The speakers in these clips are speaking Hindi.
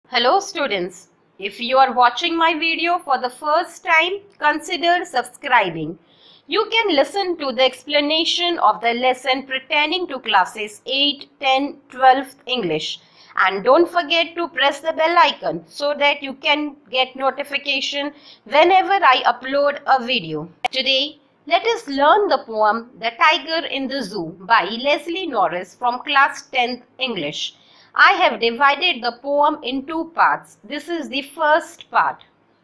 Hello students, if you are watching my video for the first time, consider subscribing. You can listen to the explanation of the lesson pertaining to classes 8, 10, 12 English. And don't forget to press the bell icon so that you can get notification whenever I upload a video. Today, let us learn the poem The Tiger in the Zoo by Leslie Norris from class 10th English. I have divided the poem in two parts. This is the first part.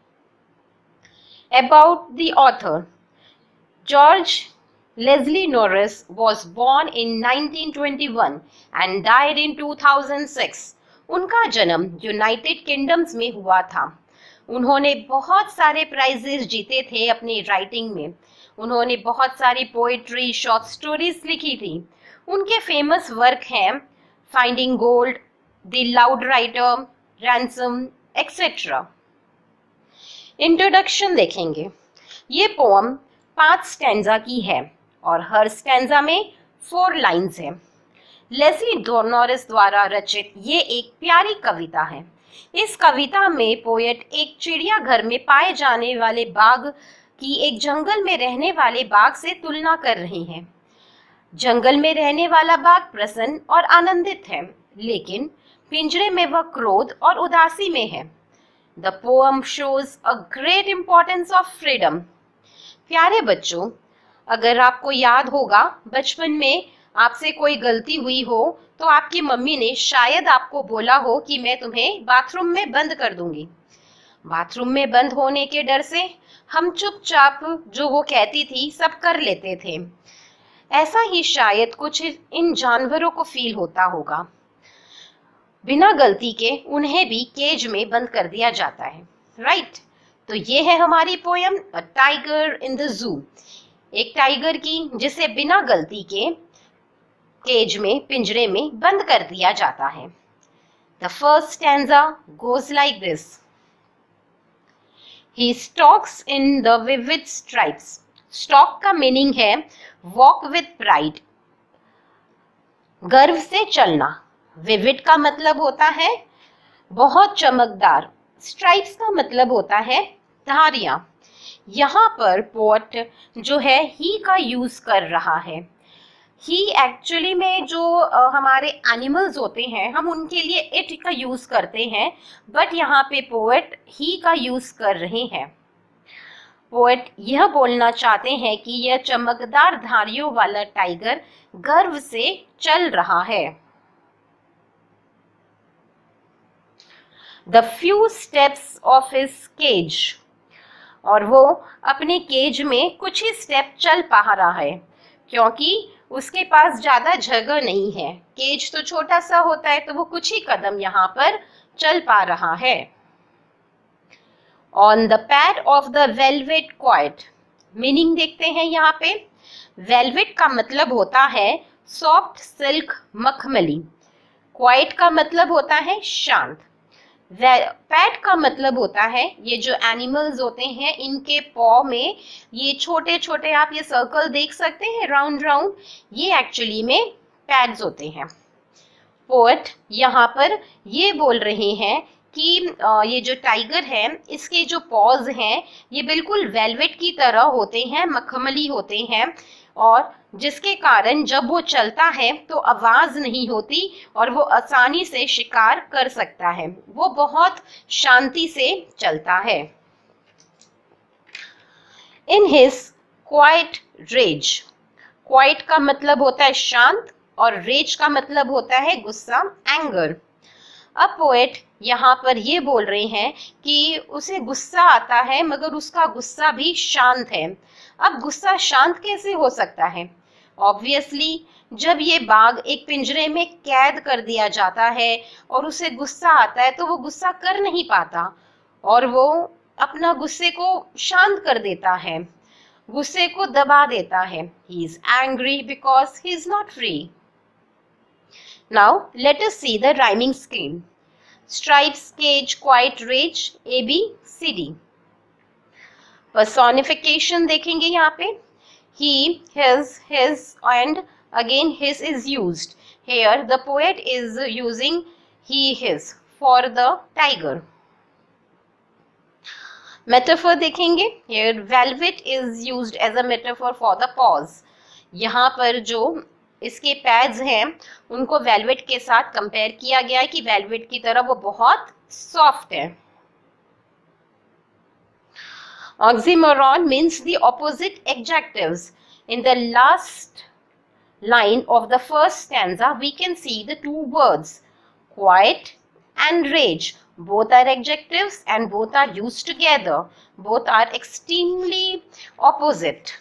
About the author. George Leslie Norris was born in 1921 and died in 2006. उनका जन्म यूनाइटेड किंगडम्स में हुआ था. उन्होंने बहुत सारे प्राइजेस जीते थे अपनी राइटिंग में. उन्होंने बहुत सारी पोएट्री, शॉर्ट स्टोरीज लिखी थी. उनके फेमस वर्क हैं finding gold, the loud writer, ransom, etcetera. Introduction देखेंगे. ये पोम 5 स्टैंजा की है और हर स्टैंजा में 4 लाइन्स है. लेस्ली नॉरिस द्वारा रचित ये एक प्यारी कविता है. इस कविता में पोएट एक चिड़ियाघर में पाए जाने वाले बाघ की एक जंगल में रहने वाले बाघ से तुलना कर रहे हैं. जंगल में रहने वाला बाघ प्रसन्न और आनंदित है, लेकिन पिंजरे में वह क्रोध और उदासी में है. The poem shows a great importance of freedom. प्यारे बच्चों, अगर आपको याद होगा बचपन में आपसे कोई गलती हुई हो तो आपकी मम्मी ने शायद आपको बोला हो कि मैं तुम्हें बाथरूम में बंद कर दूंगी. बाथरूम में बंद होने के डर से हम चुपचाप जो वो कहती थी सब कर लेते थे. ऐसा ही शायद कुछ इन जानवरों को फील होता होगा. बिना गलती के उन्हें भी केज में बंद कर दिया जाता है, राइट? तो ये है हमारी poem a tiger in the zoo. एक टाइगर की जिसे बिना गलती के केज में, पिंजरे में बंद कर दिया जाता है. The first stanza goes like this. He stalks in the vivid stripes. Stalk का मीनिंग है वॉक विथ प्राइड, गर्व से चलना. विविड का मतलब होता है बहुत चमकदार. स्ट्राइप्स का मतलब होता है धारियां. यहाँ पर पोएट जो है ही का यूज कर रहा है. ही एक्चुअली में जो हमारे एनिमल्स होते हैं हम उनके लिए इट का यूज करते हैं, बट यहाँ पे पोएट ही का यूज कर रहे हैं. पोएट यह बोलना चाहते हैं कि यह चमकदार धारियों वाला टाइगर गर्व से चल रहा है. The few steps of his cage. और वो अपने केज में कुछ ही स्टेप चल पा रहा है क्योंकि उसके पास ज्यादा जगह नहीं है. केज तो छोटा सा होता है तो वो कुछ ही कदम यहाँ पर चल पा रहा है. On the pad of the velvet quiet. Meaning देखते हैं यहाँ पे. वेलवेट का मतलब होता है सॉफ्ट सिल्क, मखमली. क्वाइट का मतलब होता है शांत. पैड का मतलब होता है ये जो एनिमल्स होते हैं इनके पॉ में ये छोटे छोटे आप ये सर्कल देख सकते हैं राउंड राउंड, ये एक्चुअली में पैड्स होते हैं. पोएट यहाँ पर ये बोल रहे हैं कि ये जो टाइगर है इसके जो पॉज हैं ये बिल्कुल वेलवेट की तरह होते हैं, मखमली होते हैं, और जिसके कारण जब वो चलता है तो आवाज नहीं होती और वो आसानी से शिकार कर सकता है. वो बहुत शांति से चलता है. In his quiet rage. Quiet का मतलब होता है शांत और रेज का मतलब होता है गुस्सा, एंगर. अब पोएट यहाँ पर ये बोल रहे हैं कि उसे गुस्सा आता है मगर उसका गुस्सा भी शांत है. अब गुस्सा शांत कैसे हो सकता है? ऑब्वियसली जब ये बाघ एक पिंजरे में कैद कर दिया जाता है और उसे गुस्सा आता है तो वो गुस्सा कर नहीं पाता और वो अपना गुस्से को शांत कर देता है, गुस्से को दबा देता है. He is angry because he is not free. Now let us see the rhyming scheme. Stripes, cage, quiet, rage, A B C D. Personification देखेंगे यहाँ पे. He, his and again his is used. Here the poet is using he, his for the tiger. Metaphor देखेंगे. Here velvet is used as a metaphor for the paws. यहाँ पर जो इसके पैड्स हैं उनको वेलवेट के साथ कंपेयर किया गया है कि वेलवेट की तरह वो बहुत सॉफ्ट है. Oxymoron means the opposite adjectives. In the last line of the first stanza, we can see the two words, quiet and rage. Both are adjectives and both are used together. Both are extremely opposite.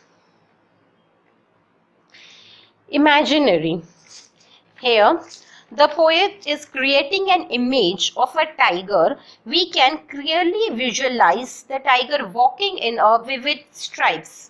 Imaginary. Here, the poet is creating an image of a tiger. We can clearly visualize the tiger walking in a vivid stripes.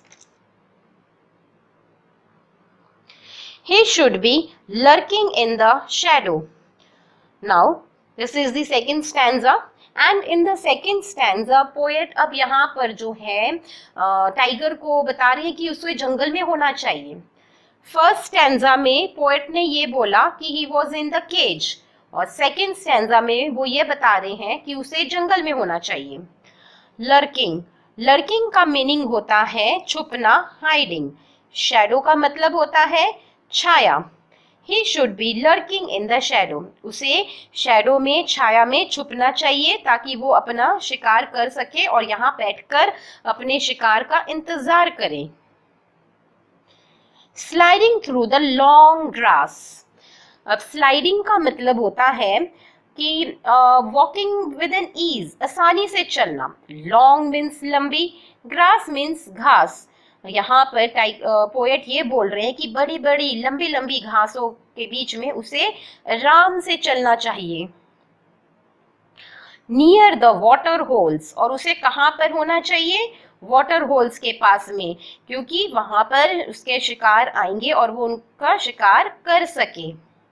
He should be lurking in the shadow. Now, this is the second stanza. And in the second stanza, poet अब यहाँ पर जो है टाइगर को बता रहे हैं कि उसे जंगल में होना चाहिए. फर्स्ट स्टैंजा में पोएट ने ये बोला कि he was in the cage, और सेकेंड स्टैंजा में वो ये बता रहे हैं कि उसे जंगल में होना चाहिए. लर्किंग. लर्किंग का मीनिंग होता है छुपना, हाइडिंग. शैडो का मतलब होता है छाया. He should be lurking in the shadow. उसे शैडो में, छाया में छुपना चाहिए ताकि वो अपना शिकार कर सके और यहाँ बैठकर अपने शिकार का इंतजार करे. Sliding through the long grass. अब स्लाइडिंग का मतलब होता है कि वॉकिंग विद एन ईज, आसानी से चलना. लॉन्ग मीन्स लंबी, ग्रास मीन्स घास. यहाँ पर पोएट ये बोल रहे हैं कि बड़ी बड़ी लंबी लंबी घासों के बीच में उसे आराम से चलना चाहिए. Near the water holes. और उसे कहाँ पर होना चाहिए? वाटर होल्स के पास में, क्योंकि वहां पर उसके शिकार आएंगे और वो उनका शिकार कर सके.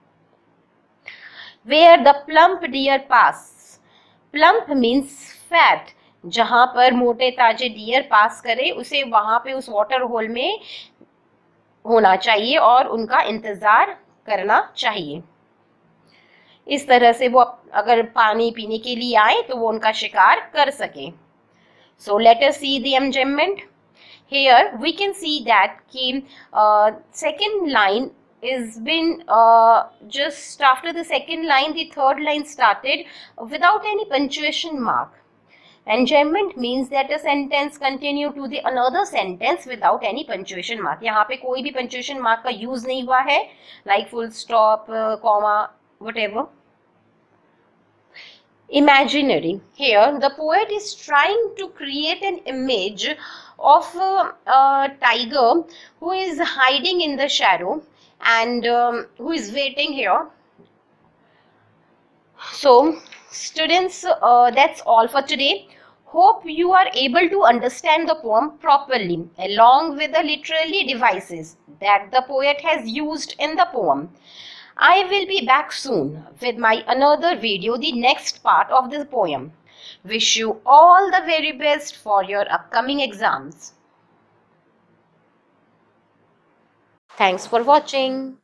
Where the plump deer pass. Plump means fat. जहां पर मोटे ताजे डियर पास करे उसे वहां पे उस वाटर होल में होना चाहिए और उनका इंतजार करना चाहिए. इस तरह से वो अगर पानी पीने के लिए आए तो वो उनका शिकार कर सके. So let us see the enjambment. Here we can see that the second line is been just after the second line, the third line started without any punctuation mark. Enjambment means that a sentence continue to the another sentence without any punctuation mark. यहाँ पे कोई भी punctuation mark का use नहीं हुआ है, like full stop, comma, whatever. Imaginary. Here the poet is trying to create an image of a tiger who is hiding in the shadow and who is waiting here. So students, that's all for today. Hope you are able to understand the poem properly along with the literary devices that the poet has used in the poem. I will be back soon with my another video, the next part of this poem. Wish you all the very best for your upcoming exams. Thanks for watching.